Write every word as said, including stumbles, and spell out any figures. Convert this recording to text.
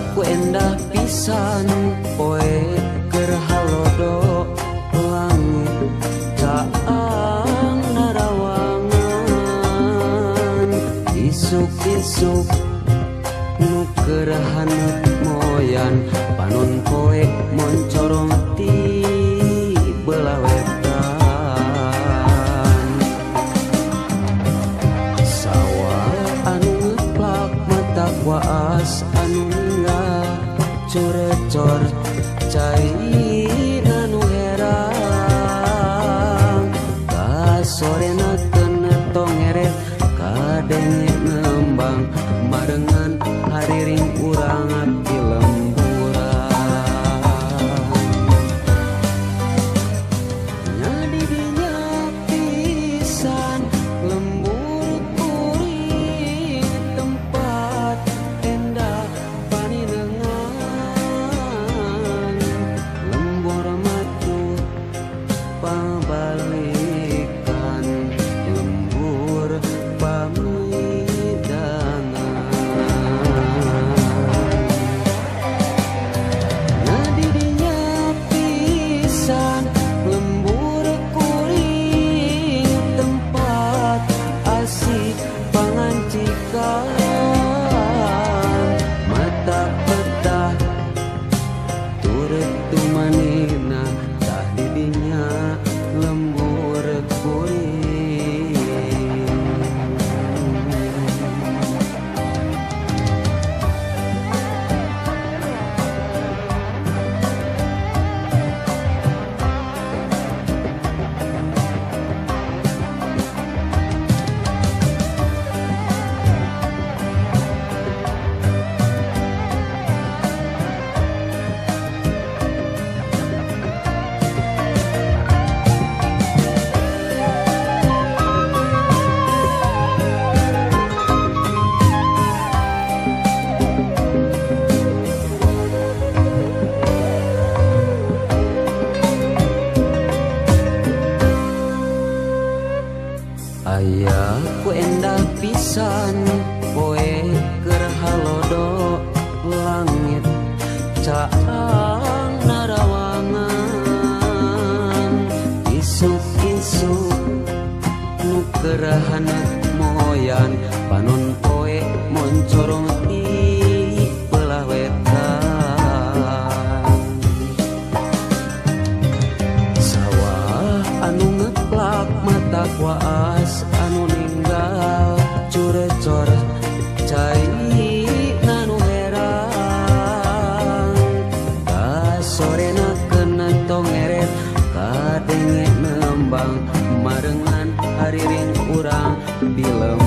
ku endah pisan poe keur halodo langit caang narawangan isuk-isuk nu keur haneut moyan panon poe moncorong ti belah wetan sawah anu ngeplak mata kuas anu ninggal corecor cai anu herang kasorena tenetong eret kadenge nembang marengan hariring urang abdi lemburan nyadi dinya pisan lembur kuring tempat endah paninengan lembur matu pabalikan lembur pamidangan nadi dinya pisan lembur kuring tempat asih pangancikan mata petah turut tumanina tah didinya lembur kuring aya ku endah pisan poe keur halodo langit caang narawangan isuk-isuk nu keur haneut moyan panon poe moncorong ti belah wetan sawah anu ngeplak mata kuas anu ninggal curecor cai anu herang kasorena kenentong eret kadenge nembang marengan hariring urang di